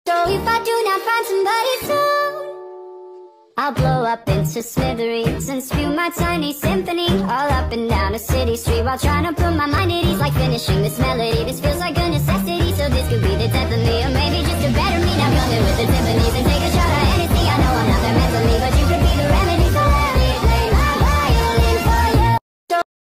So if I do not find somebody soon, I'll blow up into smithereens and spew my tiny symphony all up and down a city street while trying to put my mind at ease, like finishing this melody. This feels